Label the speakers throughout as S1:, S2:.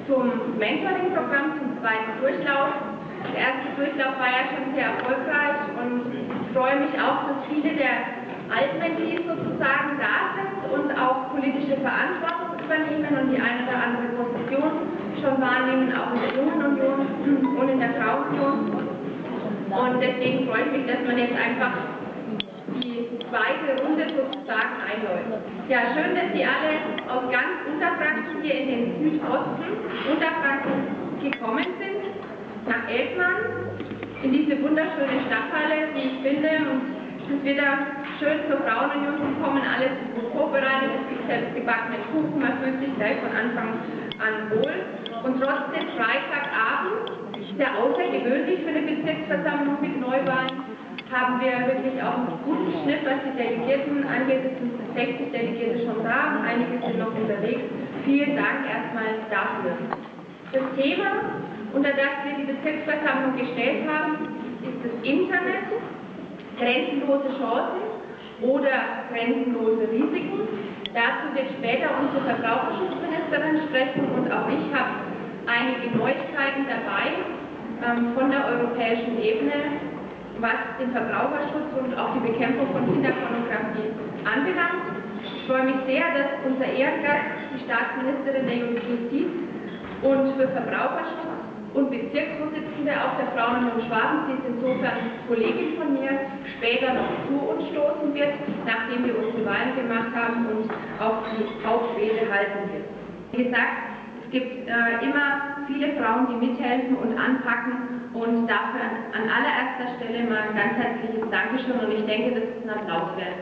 S1: zum Mentoring-Programm, zum zweiten Durchlauf. Der erste Durchlauf war ja schon sehr erfolgreich und ich freue mich auch, dass viele der Altmentees sozusagen da sind und auch politische Verantwortung übernehmen und die eine oder andere Position schon wahrnehmen, auch in der Jungen Union und in der Frauenunion. Und deswegen freue ich mich, dass man jetzt einfach die zweite Runde sozusagen einläuft. Ja, schön, dass Sie alle aus ganz Unterfranken hier in den Südosten Unterfranken gekommen sind, nach Eltmann, in diese wunderschöne Stadthalle, wie ich finde, und es ist wieder schön zur Frauenunion gekommen, alles ist gut vorbereitet, es gibt selbst gebackenen Kuchen, man fühlt sich gleich von Anfang an wohl. Und trotzdem Freitagabend, sehr außergewöhnlich für eine Bezirksversammlung mit Neuwahlen, haben wir wirklich auch einen guten Schnitt, was die Delegierten angeht. Es sind 60 Delegierte schon da, einige sind noch unterwegs. Vielen Dank erstmal dafür. Das Thema, unter das wir die Bezirksversammlung gestellt haben, ist das Internet, grenzenlose Chancen oder grenzenlose Risiken. Dazu wird später unsere Verbraucherschutzministerin sprechen und auch ich habe einige Neuigkeiten dabei von der europäischen Ebene, was den Verbraucherschutz und auch die Bekämpfung von Kinderpornografie anbelangt. Ich freue mich sehr, dass unser Ehrengast, die Staatsministerin der Justiz und für Verbraucherschutz und Bezirksvorsitzende auch der Frauenunion Schwaben, sie ist insofern Kollegin von mir, später noch zu uns stoßen wird, nachdem wir unsere Wahlen gemacht haben und auch die Hauptrede halten wird. Wie gesagt, es gibt immer viele Frauen, die mithelfen und anpacken und dafür an allererster Stelle mal ein ganz herzliches Dankeschön und ich denke, das ist ein Applaus wert.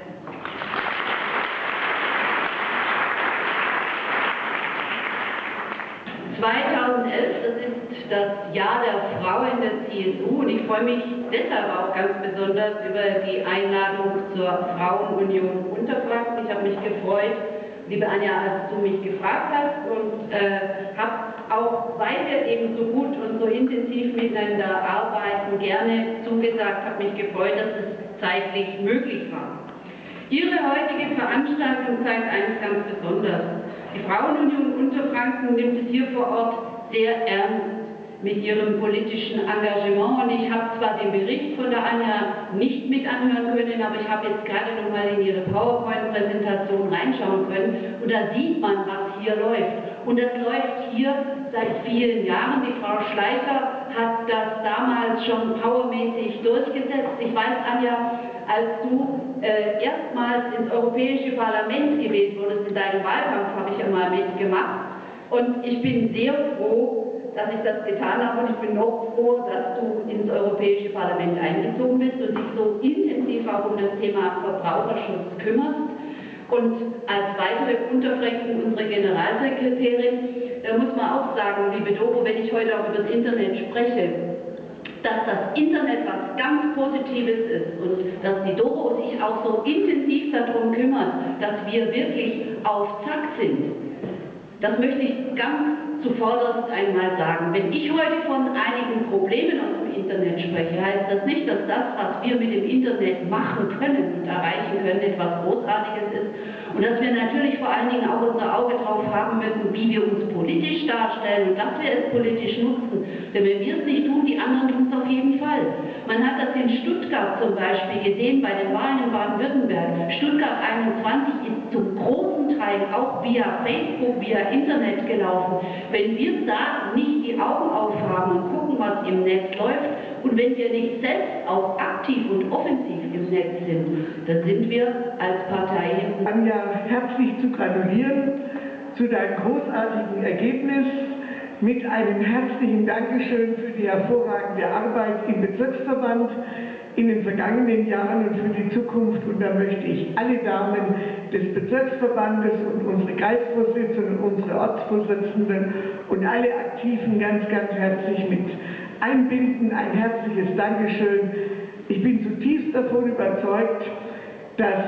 S2: Das ist das Jahr der Frau in der CSU und ich freue mich deshalb auch ganz besonders über die Einladung zur Frauenunion Unterfranken. Ich habe mich gefreut, liebe Anja, als du mich gefragt hast und habe auch, weil wir eben so gut und so intensiv miteinander arbeiten, gerne zugesagt, habe mich gefreut, dass es zeitlich möglich war. Ihre heutige Veranstaltung zeigt eines ganz besonders. Die Frauenunion Unterfranken nimmt es hier vor Ort sehr ernst mit ihrem politischen Engagement und ich habe zwar den Bericht von der Anja nicht mit anhören können, aber ich habe jetzt gerade noch mal in ihre PowerPoint-Präsentation reinschauen können und da sieht man, was hier läuft. Und das läuft hier seit vielen Jahren. Die Frau Schleicher hat das damals schon powermäßig durchgesetzt. Ich weiß, Anja, als du erstmals ins Europäische Parlament gewählt wurdest, in deinem Wahlkampf habe ich ja mal mitgemacht. Und ich bin sehr froh, dass ich das getan habe und ich bin noch froh, dass du ins Europäische Parlament eingezogen bist und dich so intensiv auch um das Thema Verbraucherschutz kümmerst. Und als weitere Unterfränken unsere Generalsekretärin, da muss man auch sagen, liebe Doro, wenn ich heute auch über das Internet spreche, dass das Internet was ganz Positives ist und dass die Doro sich auch so intensiv darum kümmert, dass wir wirklich auf Zack sind. Das möchte ich ganz zuvorderst einmal sagen. Wenn ich heute von einigen Problemen aus dem Internet spreche, heißt das nicht, dass das, was wir mit dem Internet machen können und erreichen können, etwas Großartiges ist und dass wir natürlich vor allen Dingen auch unser Auge drauf haben müssen, wie wir uns politisch darstellen und dass wir es politisch nutzen. Denn wenn wir es nicht tun, die anderen tun es auf jeden Fall. Man hat das in Stuttgart zum Beispiel gesehen bei den Wahlen in Baden-Württemberg. Stuttgart 21 ist zum großen Teil auch via Facebook, via Internet gelaufen. Wenn wir da nicht die Augen aufhaben und gucken, was im Netz läuft, und wenn wir nicht selbst auch aktiv und offensiv im Netz sind, dann sind wir als Partei hinten.
S3: Anja, herzlich zu gratulieren zu deinem großartigen Ergebnis mit einem herzlichen Dankeschön für die hervorragende Arbeit im Bezirksverband in den vergangenen Jahren und für die Zukunft. Und da möchte ich alle Damen des Bezirksverbandes und unsere Kreisvorsitzenden und unsere Ortsvorsitzenden und alle Aktiven ganz, ganz herzlich mit einbinden. Ein herzliches Dankeschön. Ich bin zutiefst davon überzeugt, dass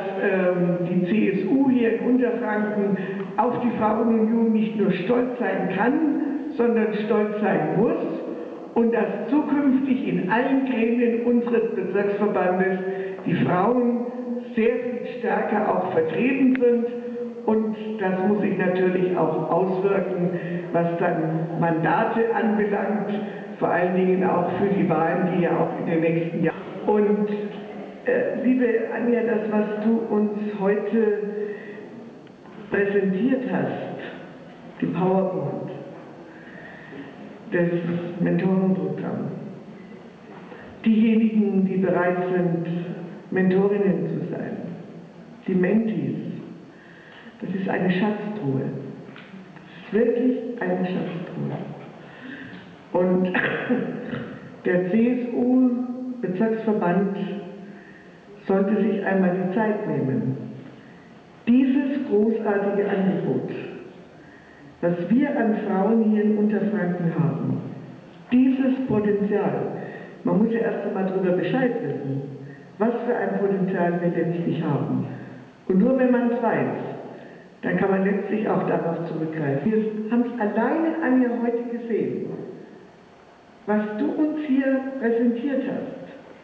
S3: die CSU hier in Unterfranken auf die Frauenunion nicht nur stolz sein kann, sondern stolz sein muss und dass zukünftig in allen Gremien unseres Bezirksverbandes die Frauen sehr viel stärker auch vertreten sind und das muss sich natürlich auch auswirken, was dann Mandate anbelangt, vor allen Dingen auch für die Wahlen, die ja auch in den nächsten Jahren. Und liebe Anja, das, was du uns heute präsentiert hast, die PowerPoint, das Mentorenprogramm, diejenigen, die bereit sind, Mentorinnen zu sein, die Mentees, das ist eine Schatztruhe. Das ist wirklich eine Schatztruhe. Und der CSU-Bezirksverband sollte sich einmal die Zeit nehmen, dieses großartige Angebot, was wir an Frauen hier in Unterfranken haben, dieses Potenzial, man muss ja erst einmal darüber Bescheid wissen, was für ein Potenzial wir letztlich haben. Und nur wenn man es weiß, dann kann man letztlich auch darauf zurückgreifen. Wir haben es alleine, Anja, heute gesehen, was du uns hier präsentiert hast,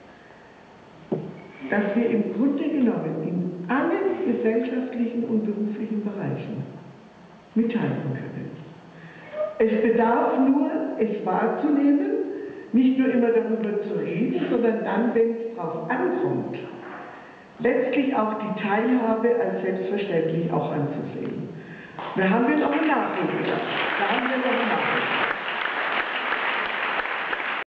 S3: dass wir im Grunde genommen in allen gesellschaftlichen und beruflichen Bereichen mithalten können. Es bedarf nur, es wahrzunehmen, nicht nur immer darüber zu reden, sondern dann, wenn es darauf ankommt, letztlich auch die Teilhabe als selbstverständlich auch anzusehen. Da haben wir noch einen Nachholbedarf.